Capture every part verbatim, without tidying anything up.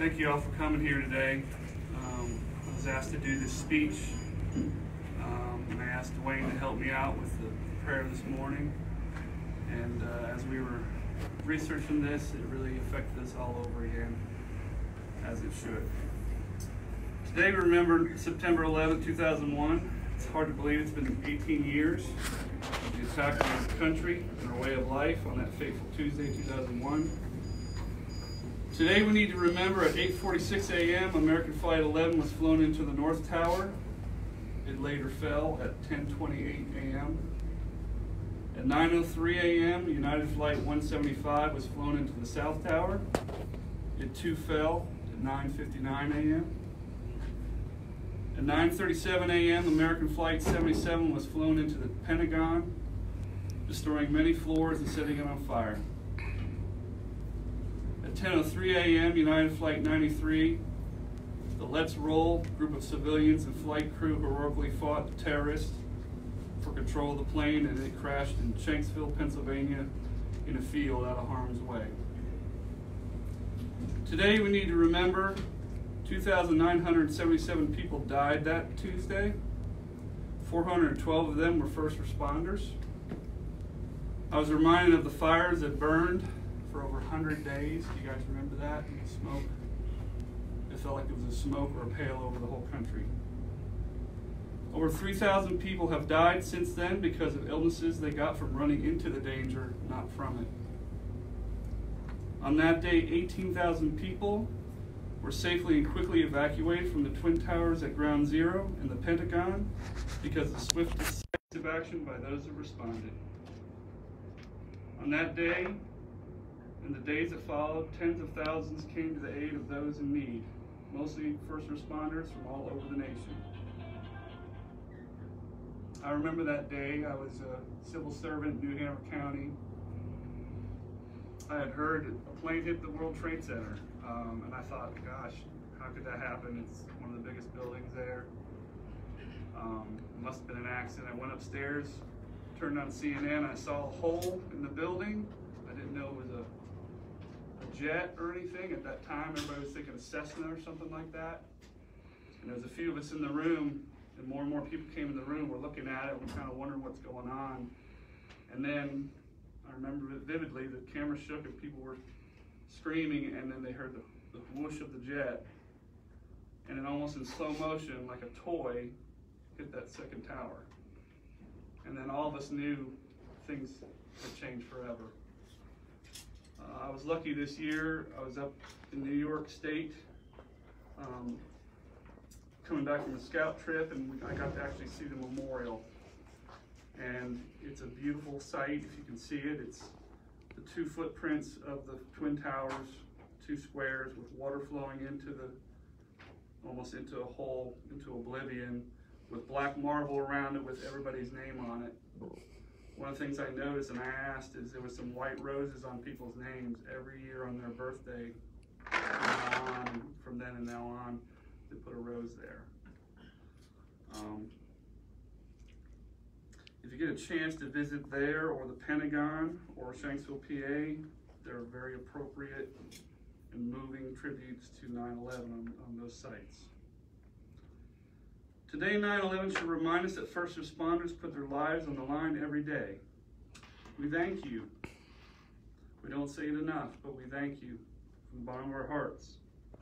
Thank you all for coming here today. Um, I was asked to do this speech, um, and I asked Dwayne to help me out with the prayer this morning. And uh, as we were researching this, it really affected us all over again, as it should. Today we remember September eleventh, two thousand one. It's hard to believe it's been eighteen years of the attack on our country and our way of life on that fateful Tuesday, two thousand one. Today we need to remember at eight forty-six a m American Flight eleven was flown into the North Tower. It later fell at ten twenty-eight a m At nine oh three a m United Flight one seventy-five was flown into the South Tower. It too fell at nine fifty-nine a m At nine thirty-seven a m American Flight seventy-seven was flown into the Pentagon, destroying many floors and setting it on fire. At ten oh three a m United Flight ninety-three, the Let's Roll group of civilians and flight crew heroically fought the terrorists for control of the plane, and it crashed in Shanksville, Pennsylvania, in a field out of harm's way. Today we need to remember two thousand nine hundred seventy-seven people died that Tuesday. four hundred twelve of them were first responders. I was reminded of the fires that burned for over one hundred days. Do you guys remember that? The smoke. It felt like it was a smoke or a pail over the whole country. Over three thousand people have died since then because of illnesses they got from running into the danger, not from it. On that day, eighteen thousand people were safely and quickly evacuated from the Twin Towers at Ground Zero and the Pentagon because of swift decisive action by those that responded. On that day, and the days that followed, tens of thousands came to the aid of those in need, mostly first responders from all over the nation. I remember that day. I was a civil servant in New Hanover County. I had heard a plane hit the World Trade Center, um, and I thought, gosh, how could that happen? It's one of the biggest buildings there. Um, it must have been an accident. I went upstairs, turned on C N N, I saw a hole in the building. I didn't know it was a jet or anything. At that time, everybody was thinking a Cessna or something like that. And there was a few of us in the room, and more and more people came in the room. We're looking at it, we're kind of wondering what's going on. And then I remember it vividly, the camera shook and people were screaming, and then they heard the, the whoosh of the jet. And then almost in slow motion, like a toy, hit that second tower. And then all of us knew things had changed forever. Uh, I was lucky this year. I was up in New York State, um, coming back from a scout trip, and we, I got to actually see the memorial. And it's a beautiful sight, if you can see it. It's the two footprints of the Twin Towers, two squares with water flowing into the, almost into a hole, into oblivion, with black marble around it with everybody's name on it. One of the things I noticed and I asked is there was some white roses on people's names every year on their birthday. From, on, from then and now on, they put a rose there. Um, if you get a chance to visit there or the Pentagon or Shanksville, P A, they're very appropriate and moving tributes to nine eleven on, on those sites. Today, nine eleven should remind us that first responders put their lives on the line every day. We thank you. We don't say it enough, but we thank you from the bottom of our hearts.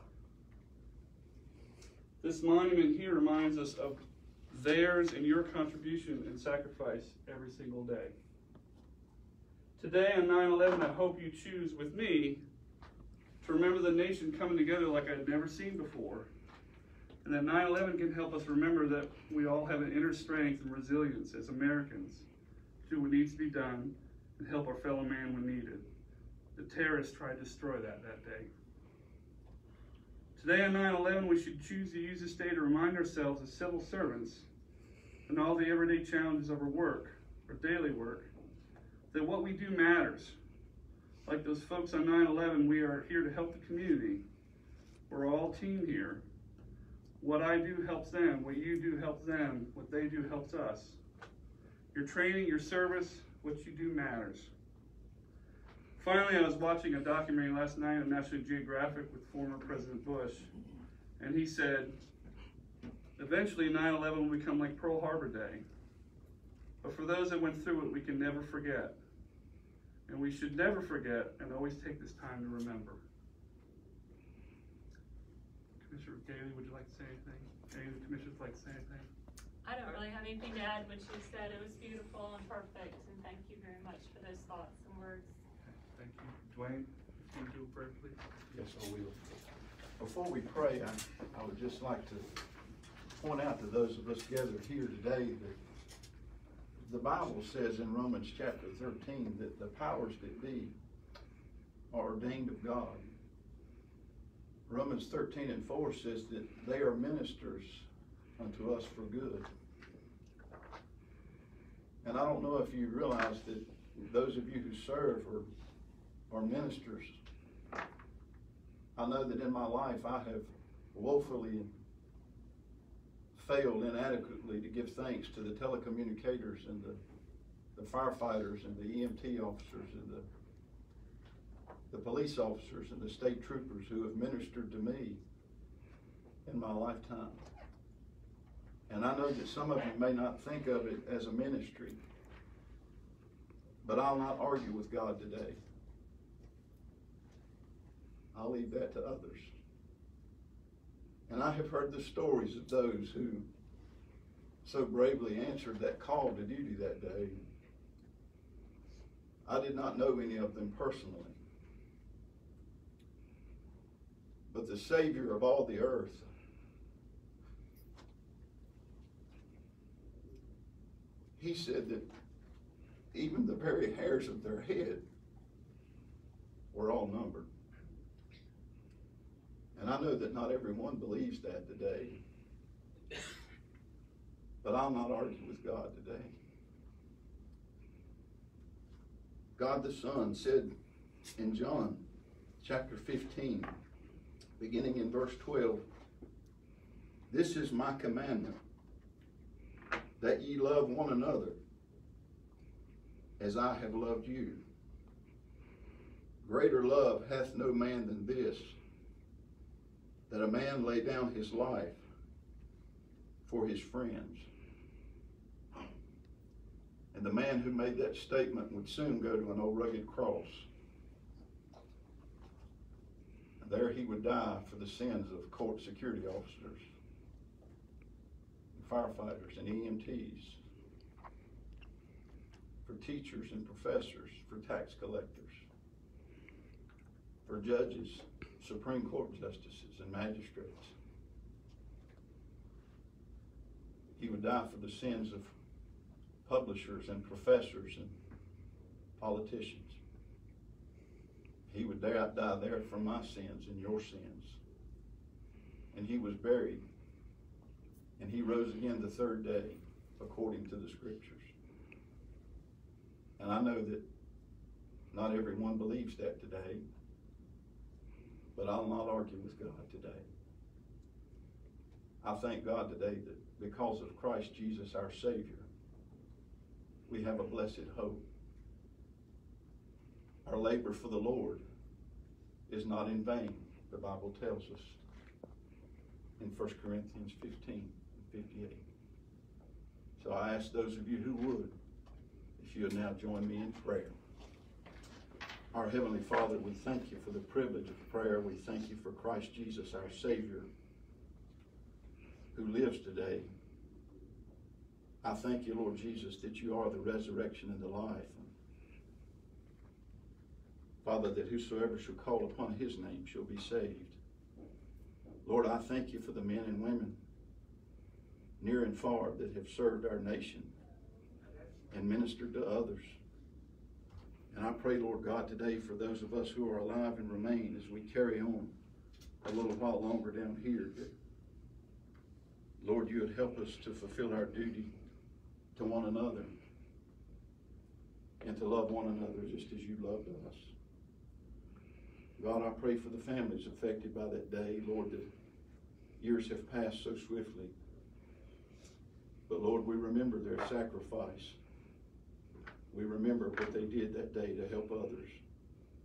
This monument here reminds us of theirs and your contribution and sacrifice every single day. Today on nine eleven, I hope you choose with me to remember the nation coming together like I'd never seen before. And that nine eleven can help us remember that we all have an inner strength and resilience as Americans to do what needs to be done and help our fellow man when needed. The terrorists tried to destroy that that day. Today on nine eleven, we should choose to use this day to remind ourselves as civil servants and all the everyday challenges of our work, our daily work, that what we do matters. Like those folks on nine eleven, we are here to help the community. We're all team here. What I do helps them, what you do helps them, what they do helps us. Your training, your service, what you do matters. Finally, I was watching a documentary last night on National Geographic with former President Bush, and he said, eventually nine eleven will become like Pearl Harbor Day. But for those that went through it, we can never forget. And we should never forget and always take this time to remember. Commissioner Gailey, would you like to say anything? Any of the commissioners would like to say anything? I don't really have anything to add. What she said, it was beautiful and perfect, and thank you very much for those thoughts and words. Okay, thank you. Dwayne, can you do a prayer, please? Yes, I will. Before we pray, I, I would just like to point out to those of us gathered here today that the Bible says in Romans chapter thirteen that the powers that be are ordained of God. Romans thirteen and four says that they are ministers unto us for good. And I don't know if you realize that those of you who serve are, are ministers. I know that in my life I have woefully failed inadequately to give thanks to the telecommunicators and the, the firefighters and the E M T officers and the, the police officers and the state troopers who have ministered to me in my lifetime. And I know that some of you may not think of it as a ministry, but I'll not argue with God today. I'll leave that to others. And I have heard the stories of those who so bravely answered that call to duty that day. I did not know any of them personally. But the Savior of all the earth, he said that even the very hairs of their head were all numbered. And I know that not everyone believes that today. But I'll not argue with God today. God the Son said in John chapter fifteen, beginning in verse twelve, "This is my commandment, that ye love one another as I have loved you. Greater love hath no man than this, that a man lay down his life for his friends." And the man who made that statement would soon go to an old rugged cross. And there he would die for the sins of court security officers, and firefighters and E M Ts, for teachers and professors, for tax collectors, for judges, Supreme Court justices, and magistrates. He would die for the sins of publishers and professors and politicians. He would die there for my sins and your sins. And he was buried. And he rose again the third day, according to the scriptures. And I know that not everyone believes that today, but I'll not argue with God today. I thank God today that because of Christ Jesus our Savior, we have a blessed hope. Our labor for the Lord is not in vain, the Bible tells us in First Corinthians fifteen and fifty-eight. So I ask those of you who would, if you would now join me in prayer. Our Heavenly Father, we thank you for the privilege of prayer. We thank you for Christ Jesus, our Savior, who lives today. I thank you, Lord Jesus, that you are the resurrection and the life. Father, that whosoever shall call upon his name shall be saved. Lord, I thank you for the men and women near and far that have served our nation and ministered to others. And I pray, Lord God, today for those of us who are alive and remain as we carry on a little while longer down here, that, Lord, you would help us to fulfill our duty to one another and to love one another just as you loved us. God, I pray for the families affected by that day. Lord, the years have passed so swiftly. But Lord, we remember their sacrifice. We remember what they did that day to help others.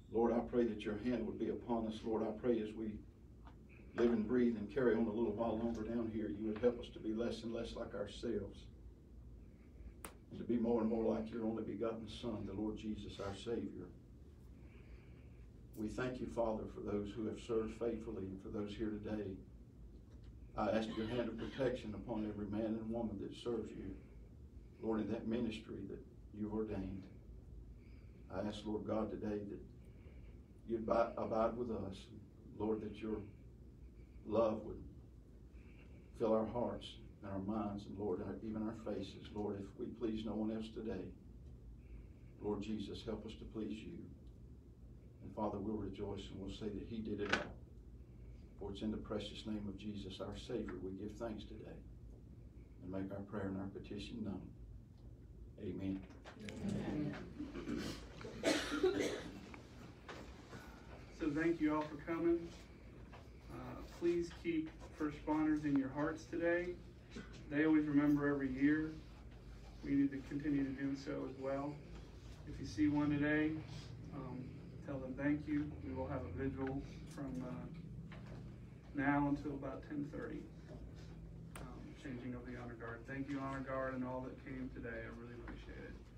Lord, I pray that your hand would be upon us. Lord, I pray as we live and breathe and carry on a little while longer down here, you would help us to be less and less like ourselves, and to be more and more like your only begotten Son, the Lord Jesus, our Savior. We thank you, Father, for those who have served faithfully and for those here today. I ask your hand of protection upon every man and woman that serves you, Lord, in that ministry that you've ordained. I ask, Lord God, today that you'd abide, abide with us. Lord, that your love would fill our hearts and our minds, and Lord, our, even our faces. Lord, if we please no one else today, Lord Jesus, help us to please you. And Father, we'll rejoice and we'll say that he did it all. For it's in the precious name of Jesus, our Savior, we give thanks today and make our prayer and our petition known. Amen. Amen. So thank you all for coming. Uh, please keep first responders in your hearts today. They always remember every year. We need to continue to do so as well. If you see one today, um, tell them thank you. We will have a vigil from uh, now until about ten thirty. Um, changing of the honor guard. Thank you, honor guard, and all that came today. I really appreciate it.